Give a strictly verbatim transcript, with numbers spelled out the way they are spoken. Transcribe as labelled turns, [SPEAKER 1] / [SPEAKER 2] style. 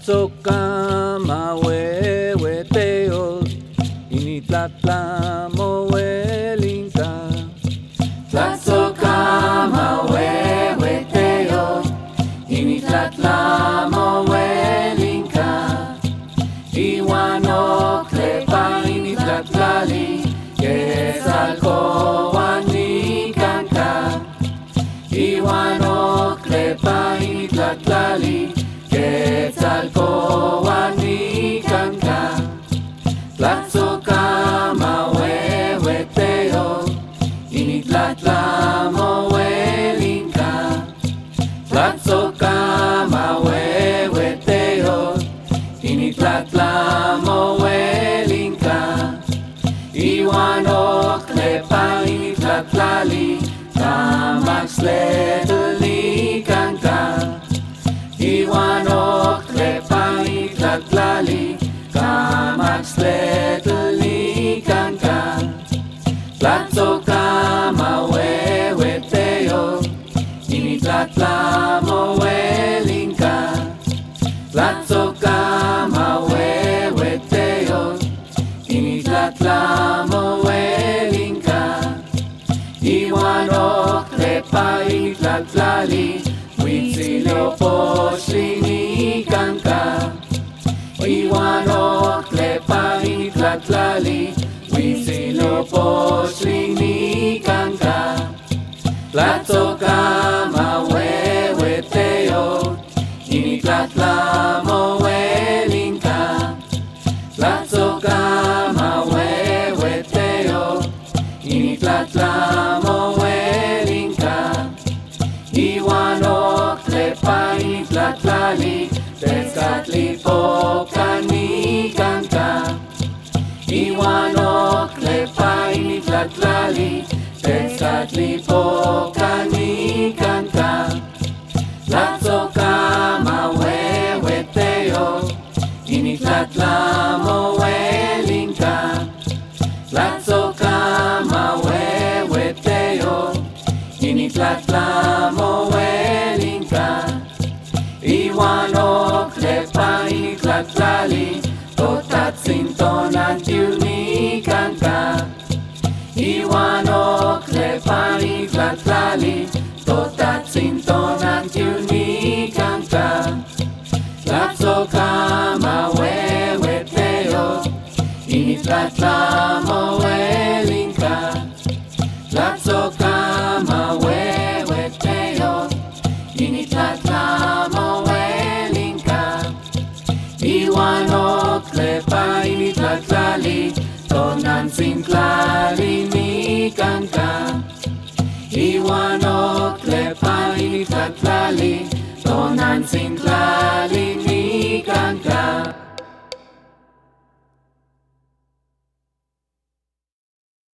[SPEAKER 1] Tlatzocamahuehueteos, initlatlamohuelinca.
[SPEAKER 2] Tlatzocamahuehueteos, initlatlamohuelinca. Iwan oklepa initlatlali, quetzalcoatl nicanca. Iwan oklepa initlatlali, quetzalcoatl nicanca. Tlatzocamahuehueteos, initlatlamohuelinca. Tlatzocamahuehueteos, initlatlamohuelinca. Iwan oklepa initlatlali, tamaxtletl nicanca. Iwan oklepa initlatlali, tamaxtletl nicanca. Tlatzocamahuehueteos, initlatlamohuelinca. Tlatzocamahuehueteos, initlatlamohuelinca. Iwan oklepa initlatlali, huitziliopochtli nicanca. Iwan oklepa initlatlali, huitziliopochtli nicanca. Tlatzocamahuehueteos, initlatlamohuelinca. Tlatzocamahuehueteos, initlatlamohuelinca. Iwan oklepa initlatlali, tetzcatlipoca nicanca. Iwan oklepa initlatlali, tetzcatlipoca nicanca. Tlatzocamahuehueteos, initlatlamohuelinca. Tlatzocamahuehueteos, initlatlamohuelinca. Iwan oklepa initlatlali, totatzin tonantiu nicanca. Iwan oklepa initlatlali, totatzin tonantiu nicanca. Tlatzocamahuehueteos, initlatlamohuelinca. Tlatzocamahuehueteos, initlatlamohuelinca. Iwan oklepa initlatlali, tonantzintlalli nicanca. Iwan oklepa initlatlali, tonantzintlalli nicanca.